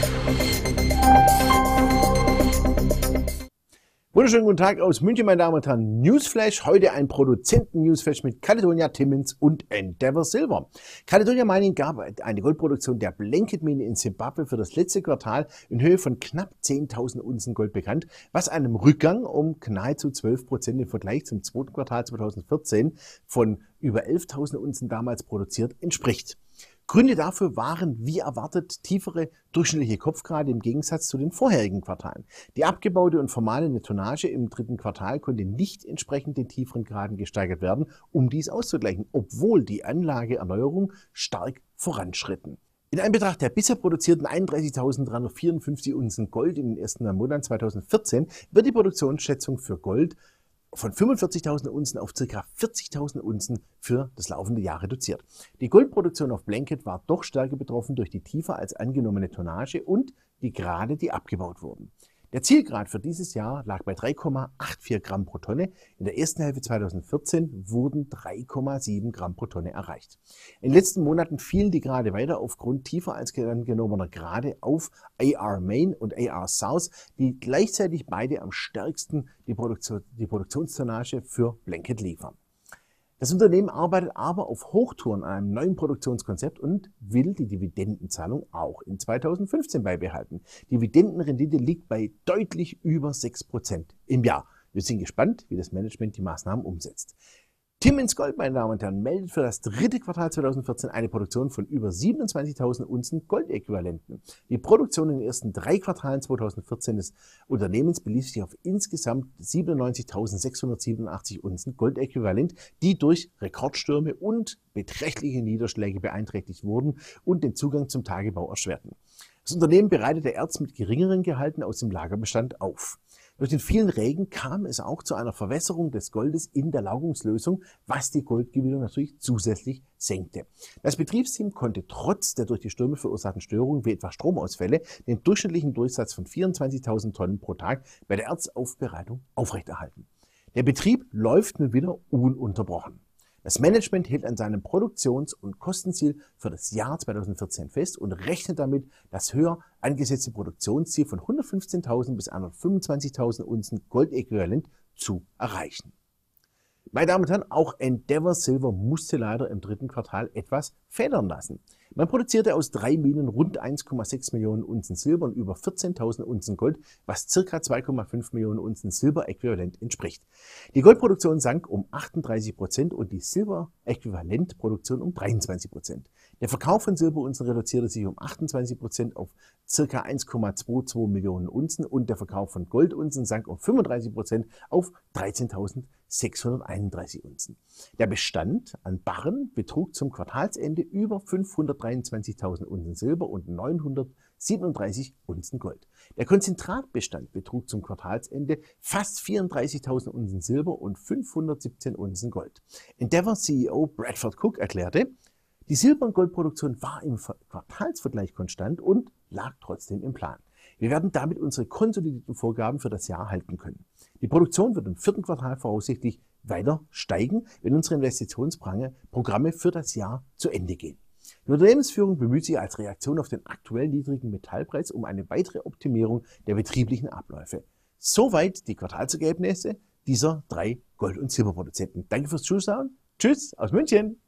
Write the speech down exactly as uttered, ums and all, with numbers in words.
Wunderschönen guten Tag aus München, meine Damen und Herren. Newsflash, heute ein Produzenten-Newsflash mit Caledonia, Timmins und Endeavour Silver. Caledonia Mining gab eine Goldproduktion der Blanket Mine in Simbabwe für das letzte Quartal in Höhe von knapp zehntausend Unzen Gold bekannt, was einem Rückgang um nahezu zwölf Prozent im Vergleich zum zweiten Quartal zweitausendvierzehn von über elftausend Unzen damals produziert entspricht. Gründe dafür waren, wie erwartet, tiefere durchschnittliche Kopfgrade im Gegensatz zu den vorherigen Quartalen. Die abgebaute und vermahlene Tonnage im dritten Quartal konnte nicht entsprechend den tieferen Graden gesteigert werden, um dies auszugleichen, obwohl die Anlageerneuerung stark voranschritten. In Anbetracht der bisher produzierten einunddreißigtausenddreihundertvierundfünfzig Unzen Gold in den ersten neun Monaten zweitausendvierzehn wird die Produktionsschätzung für Gold von fünfundvierzigtausend Unzen auf ca. vierzigtausend Unzen für das laufende Jahr reduziert. Die Goldproduktion auf Blanket war doch stärker betroffen durch die tiefer als angenommene Tonnage und die Grade, die abgebaut wurden. Der Zielgrad für dieses Jahr lag bei drei Komma vierundachtzig Gramm pro Tonne. In der ersten Hälfte zweitausendvierzehn wurden drei Komma sieben Gramm pro Tonne erreicht. In den letzten Monaten fielen die Grade weiter aufgrund tiefer als angenommener Grade auf A R Main und A R South, die gleichzeitig beide am stärksten die, Produktion, die Produktionstonnage für Blanket liefern. Das Unternehmen arbeitet aber auf Hochtouren an einem neuen Produktionskonzept und will die Dividendenzahlung auch in zweitausendfünfzehn beibehalten. Die Dividendenrendite liegt bei deutlich über sechs Prozent im Jahr. Wir sind gespannt, wie das Management die Maßnahmen umsetzt. Timmins Gold, meine Damen und Herren, meldet für das dritte Quartal zweitausendvierzehn eine Produktion von über siebenundzwanzigtausend Unzen Goldäquivalenten. Die Produktion in den ersten drei Quartalen zweitausendvierzehn des Unternehmens belief sich auf insgesamt siebenundneunzigtausendsechshundertsiebenundachtzig Unzen Goldäquivalent, die durch Rekordstürme und beträchtliche Niederschläge beeinträchtigt wurden und den Zugang zum Tagebau erschwerten. Das Unternehmen bereitete Erz mit geringeren Gehalten aus dem Lagerbestand auf. Durch den vielen Regen kam es auch zu einer Verwässerung des Goldes in der Lagerungslösung, was die Goldgewinnung natürlich zusätzlich senkte. Das Betriebsteam konnte trotz der durch die Stürme verursachten Störungen wie etwa Stromausfälle den durchschnittlichen Durchsatz von vierundzwanzigtausend Tonnen pro Tag bei der Erzaufbereitung aufrechterhalten. Der Betrieb läuft nun wieder ununterbrochen. Das Management hält an seinem Produktions- und Kostenziel für das Jahr zweitausendvierzehn fest und rechnet damit, das höher angesetzte Produktionsziel von hundertfünfzehntausend bis hundertfünfundzwanzigtausend Unzen Goldäquivalent zu erreichen. Meine Damen und Herren, auch Endeavour Silver musste leider im dritten Quartal etwas federn lassen. Man produzierte aus drei Minen rund eins Komma sechs Millionen Unzen Silber und über vierzehntausend Unzen Gold, was ca. zwei Komma fünf Millionen Unzen Silberäquivalent entspricht. Die Goldproduktion sank um achtunddreißig Prozent und die Silberäquivalentproduktion um dreiundzwanzig Prozent. Der Verkauf von Silberunzen reduzierte sich um achtundzwanzig Prozent auf ca. eins Komma zweiundzwanzig Millionen Unzen und der Verkauf von Goldunzen sank um fünfunddreißig Prozent auf dreizehntausendsechshunderteinunddreißig Unzen. Der Bestand an Barren betrug zum Quartalsende über fünfhundertdreiundzwanzigtausend Unzen Silber und neunhundertsiebenunddreißig Unzen Gold. Der Konzentratbestand betrug zum Quartalsende fast vierunddreißigtausend Unzen Silber und fünfhundertsiebzehn Unzen Gold. Endeavour C E O Bradford Cook erklärte, die Silber- und Goldproduktion war im Quartalsvergleich konstant und lag trotzdem im Plan. Wir werden damit unsere konsolidierten Vorgaben für das Jahr halten können. Die Produktion wird im vierten Quartal voraussichtlich weiter steigen, wenn unsere Investitionsprogramme für das Jahr zu Ende gehen. Die Unternehmensführung bemüht sich als Reaktion auf den aktuell niedrigen Metallpreis um eine weitere Optimierung der betrieblichen Abläufe. Soweit die Quartalsergebnisse dieser drei Gold- und Silberproduzenten. Danke fürs Zuschauen. Tschüss aus München.